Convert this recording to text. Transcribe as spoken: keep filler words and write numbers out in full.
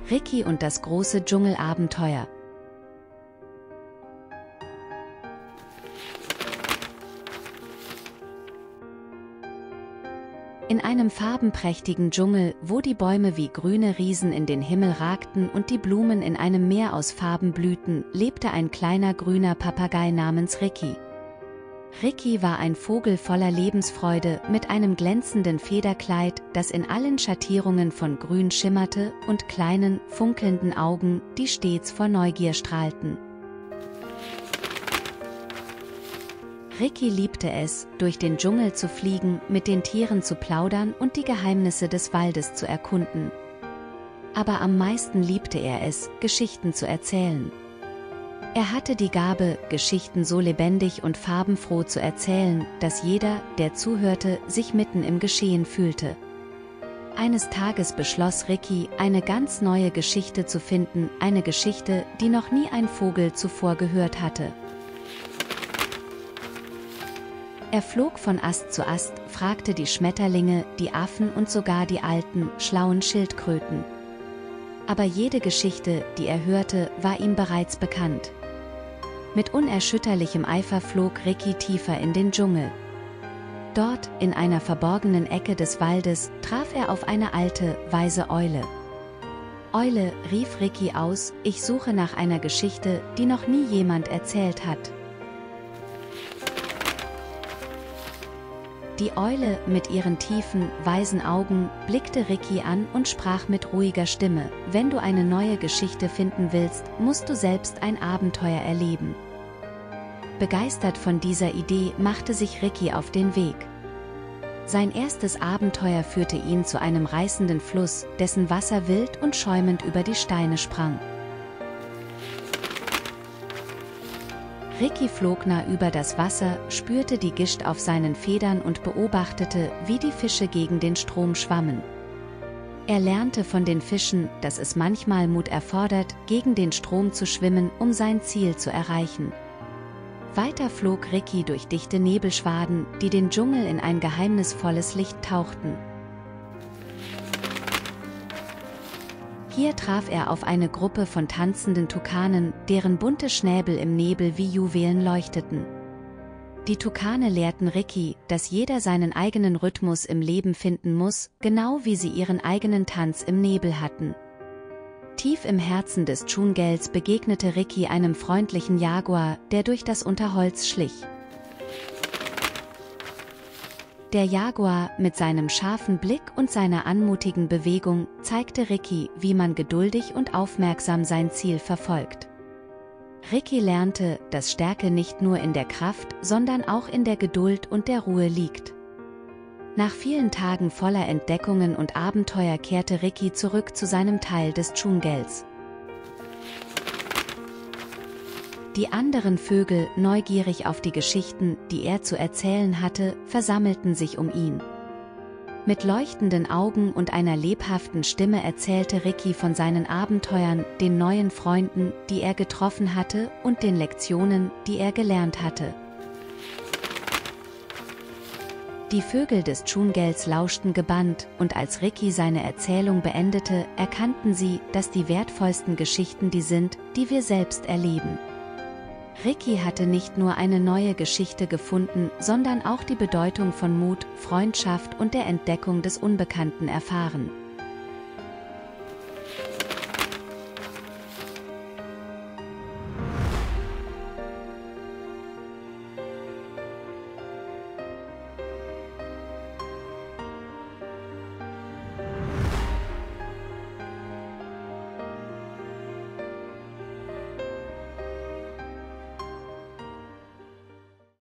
Ricky und das große Dschungelabenteuer. In einem farbenprächtigen Dschungel, wo die Bäume wie grüne Riesen in den Himmel ragten und die Blumen in einem Meer aus Farben blühten, lebte ein kleiner grüner Papagei namens Ricky. Ricky war ein Vogel voller Lebensfreude mit einem glänzenden Federkleid, das in allen Schattierungen von Grün schimmerte, und kleinen, funkelnden Augen, die stets vor Neugier strahlten. Ricky liebte es, durch den Dschungel zu fliegen, mit den Tieren zu plaudern und die Geheimnisse des Waldes zu erkunden. Aber am meisten liebte er es, Geschichten zu erzählen. Er hatte die Gabe, Geschichten so lebendig und farbenfroh zu erzählen, dass jeder, der zuhörte, sich mitten im Geschehen fühlte. Eines Tages beschloss Ricky, eine ganz neue Geschichte zu finden, eine Geschichte, die noch nie ein Vogel zuvor gehört hatte. Er flog von Ast zu Ast, fragte die Schmetterlinge, die Affen und sogar die alten, schlauen Schildkröten. Aber jede Geschichte, die er hörte, war ihm bereits bekannt. Mit unerschütterlichem Eifer flog Ricky tiefer in den Dschungel. Dort, in einer verborgenen Ecke des Waldes, traf er auf eine alte, weise Eule. »Eule«, rief Ricky aus, »ich suche nach einer Geschichte, die noch nie jemand erzählt hat.« Die Eule, mit ihren tiefen, weisen Augen, blickte Ricky an und sprach mit ruhiger Stimme: »Wenn du eine neue Geschichte finden willst, musst du selbst ein Abenteuer erleben.« Begeistert von dieser Idee machte sich Ricky auf den Weg. Sein erstes Abenteuer führte ihn zu einem reißenden Fluss, dessen Wasser wild und schäumend über die Steine sprang. Ricky flog nah über das Wasser, spürte die Gischt auf seinen Federn und beobachtete, wie die Fische gegen den Strom schwammen. Er lernte von den Fischen, dass es manchmal Mut erfordert, gegen den Strom zu schwimmen, um sein Ziel zu erreichen. Weiter flog Ricky durch dichte Nebelschwaden, die den Dschungel in ein geheimnisvolles Licht tauchten. Hier traf er auf eine Gruppe von tanzenden Tukanen, deren bunte Schnäbel im Nebel wie Juwelen leuchteten. Die Tukane lehrten Ricky, dass jeder seinen eigenen Rhythmus im Leben finden muss, genau wie sie ihren eigenen Tanz im Nebel hatten. Tief im Herzen des Dschungels begegnete Ricky einem freundlichen Jaguar, der durch das Unterholz schlich. Der Jaguar, mit seinem scharfen Blick und seiner anmutigen Bewegung, zeigte Ricky, wie man geduldig und aufmerksam sein Ziel verfolgt. Ricky lernte, dass Stärke nicht nur in der Kraft, sondern auch in der Geduld und der Ruhe liegt. Nach vielen Tagen voller Entdeckungen und Abenteuer kehrte Ricky zurück zu seinem Teil des Dschungels. Die anderen Vögel, neugierig auf die Geschichten, die er zu erzählen hatte, versammelten sich um ihn. Mit leuchtenden Augen und einer lebhaften Stimme erzählte Ricky von seinen Abenteuern, den neuen Freunden, die er getroffen hatte, und den Lektionen, die er gelernt hatte. Die Vögel des Dschungels lauschten gebannt, und als Ricky seine Erzählung beendete, erkannten sie, dass die wertvollsten Geschichten die sind, die wir selbst erleben. Ricky hatte nicht nur eine neue Geschichte gefunden, sondern auch die Bedeutung von Mut, Freundschaft und der Entdeckung des Unbekannten erfahren.